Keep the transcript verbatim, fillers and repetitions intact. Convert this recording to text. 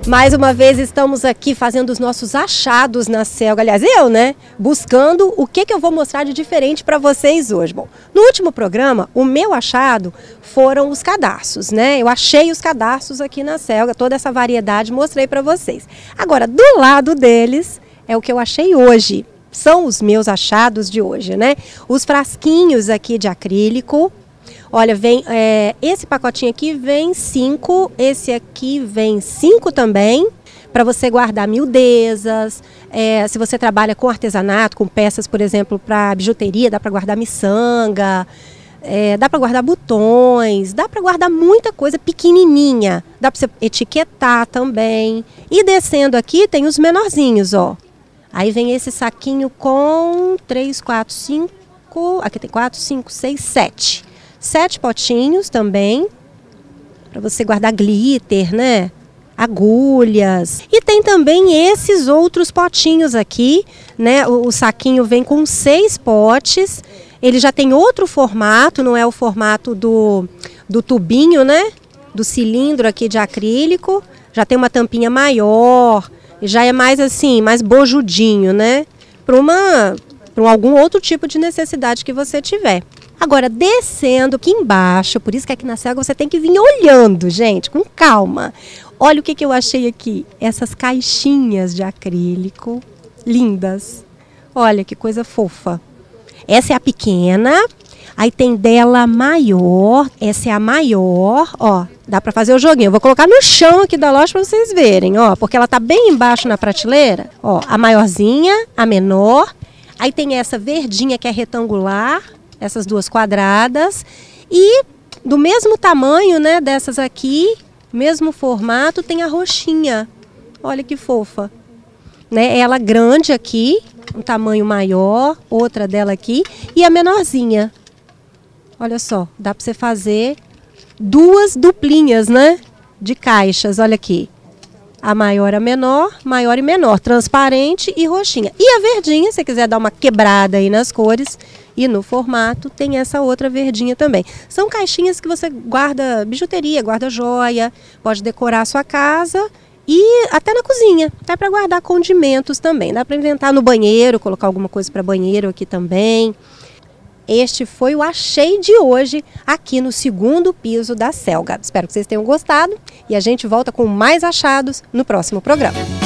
Mais uma vez estamos aqui fazendo os nossos achados na Selga, aliás eu, né, buscando o que que eu vou mostrar de diferente para vocês hoje. Bom, no último programa, o meu achado foram os cadarços, né, eu achei os cadarços aqui na Selga, toda essa variedade mostrei para vocês. Agora, do lado deles, é o que eu achei hoje, são os meus achados de hoje, né, os frasquinhos aqui de acrílico. Olha, vem é, esse pacotinho aqui vem cinco, esse aqui vem cinco também, para você guardar miudezas. É, se você trabalha com artesanato, com peças, por exemplo, para bijuteria, dá para guardar miçanga, é, dá para guardar botões, dá para guardar muita coisa pequenininha, dá para você etiquetar também. E descendo aqui tem os menorzinhos, ó. Aí vem esse saquinho com três, quatro, cinco, aqui tem quatro, cinco, seis, sete. Sete potinhos também, para você guardar glitter, né? Agulhas. E tem também esses outros potinhos aqui, né? O, o saquinho vem com seis potes. Ele já tem outro formato, não é o formato do, do tubinho, né? Do cilindro aqui de acrílico. Já tem uma tampinha maior. Já é mais assim, mais bojudinho, né? Para uma, para algum outro tipo de necessidade que você tiver. Agora, descendo aqui embaixo, por isso que aqui na Selga você tem que vir olhando, gente, com calma. Olha o que, que eu achei aqui, essas caixinhas de acrílico, lindas. Olha que coisa fofa. Essa é a pequena, aí tem dela maior, essa é a maior, ó, dá para fazer o joguinho. Eu vou colocar no chão aqui da loja para vocês verem, ó, porque ela tá bem embaixo na prateleira. Ó, a maiorzinha, a menor, aí tem essa verdinha que é retangular, essas duas quadradas, e do mesmo tamanho, né, dessas aqui, mesmo formato, tem a roxinha. Olha que fofa. Né, ela grande aqui, um tamanho maior, outra dela aqui, e a menorzinha. Olha só, dá para você fazer duas duplinhas, né, de caixas, olha aqui. A maior, a menor, maior e menor, transparente e roxinha. E a verdinha, se você quiser dar uma quebrada aí nas cores e no formato, tem essa outra verdinha também. São caixinhas que você guarda bijuteria, guarda joia, pode decorar a sua casa e até na cozinha. Até para guardar condimentos também. Dá para inventar no banheiro, colocar alguma coisa para banheiro aqui também. Este foi o Achei de hoje aqui no segundo piso da Selga. Espero que vocês tenham gostado e a gente volta com mais achados no próximo programa.